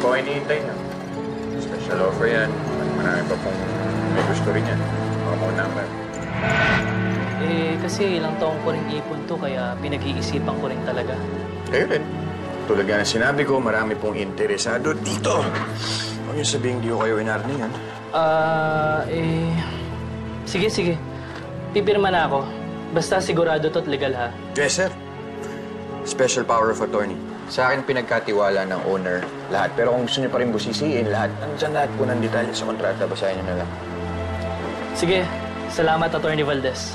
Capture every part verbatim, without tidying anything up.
po kayo hinihintay niyo? Special offer yan. Marami pa pong may gusto rin yan. Baka mo number. Eh, kasi ilang taong ko rin ipon to, kaya pinag-iisipan ko rin talaga. Kayo rin. Tulad nga na sinabi ko, marami pong interesado dito. Huwag niyo sabihin di ko kayo inarningan. Ah, uh, eh... Sige, sige. Pipirma na ako. Basta sigurado to't legal, ha? Yes, sir. Special power of attorney. Sa akin pinagkatiwala ng owner lahat. Pero kung gusto niyo pa rin busisiin lahat, nandyan lahat po ng detalye sa kontrata. Basahin niyo na lang. Sige. Salamat, Attorney Valdez.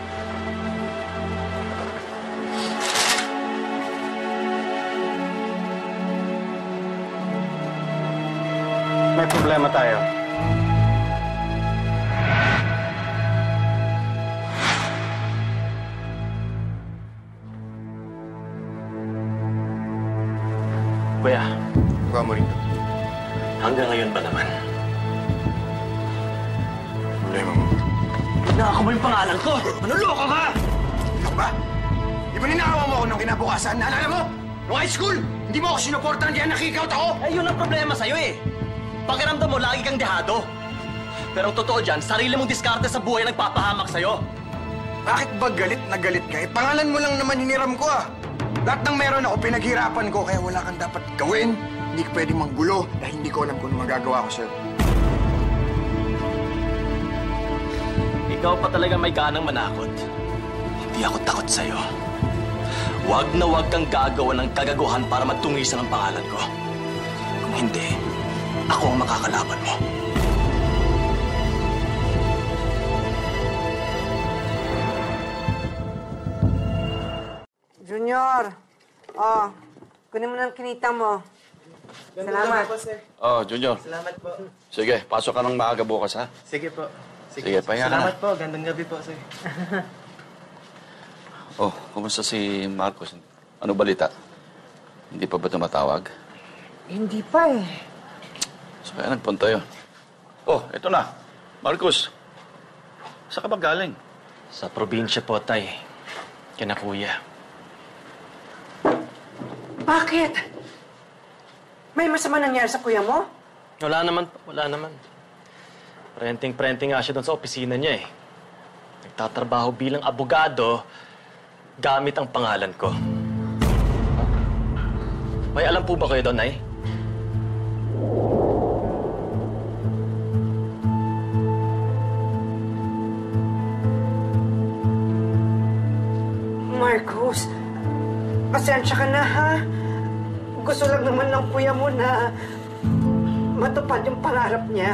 May problema tayo. Kuya. Huwag mo rin to. Hanggang ngayon ba naman? Problema mo. Naka mo yung pangalan ko! Manuloko ka! Ano ba? Di ba ninakaw mo ako nung kinabukasan? Naalala mo? Nung high school, hindi mo ako sinuportahan kaya nakikout ako? Eh, yun ang problema sa'yo eh. Pakiramdam mo, lagi kang dehado. Pero ang totoo dyan, sarili mong diskarte sa buhay nagpapahamak sa'yo. Bakit ba galit na galit ka? Eh, pangalan mo lang naman hiniram ko ah. Lahat ng meron ako, pinaghirapan ko, kaya wala kang dapat gawin. Hindi ka pwedeng manggulo dahil hindi ko alam kung ano magagawa ko sa'yo. Ikaw pa talaga may ganang manakot. Hindi ako takot sa'yo. Huwag na huwag kang gagawa ng kagaguhan para magtungisan ang pangalan ko. Kung hindi, ako ang makakalaban mo. Junior! Oh, kunin mo ng kinita mo. Salamat. Po, sir. Oh, Junior. Salamat po. Sige, pasok ka ng maaga bukas, ha? Sige po. Sige, pahinga ka na. Salamat po. Gandang gabi po, sir. Oh, kumusta si Markus? Ano balita? Hindi pa ba tumatawag? Hindi pa eh. So kaya nagpunta yun. Oh, ito na. Markus, saan ka ba galing? Sa probinsya po, tay. Kina kuya. Bakit? May masama nangyari sa kuya mo? Wala naman po. Wala naman. Prenting-prenting nga siya doon sa opisina niya eh. Nagtatrabaho bilang abogado gamit ang pangalan ko. May alam po ba kayo doon, Nay? Markus, pasensya ka na ha. Gusto lang naman ng kuya mo na matupad yung pangarap niya.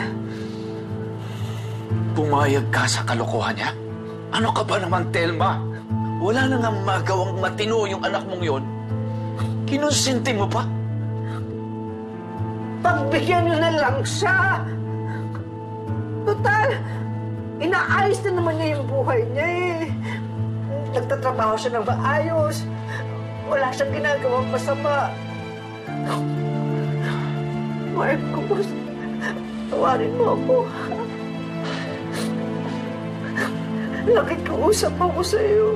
Pumayag ka sa kalokohan niya? Ano ka ba naman, Telma? Wala na nga magawang matino yung anak mong yon. Kinonsinti mo pa? Pagbigyan niyo na lang siya. Total, inaayos na naman niya yung buhay niya eh. Nagtatrabaho siya ng maayos. Wala siyang ginagawang masama. Markus, tawarin mo ako. Nakikiusap ako sa'yo.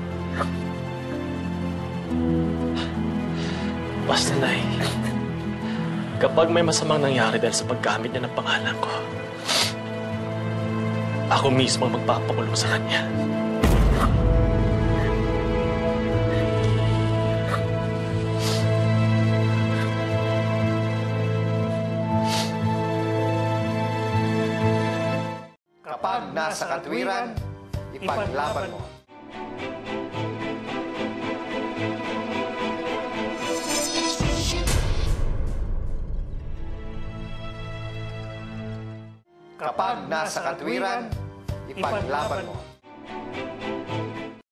Basta, Nay. Kapag may masamang nangyari dahil sa paggamit niya ng pangalan ko, ako mismo ang magpapakulong sa kanya. Kapag nasa katwiran, ipaglaban mo. Kapag nasa katwiran, ipaglaban mo.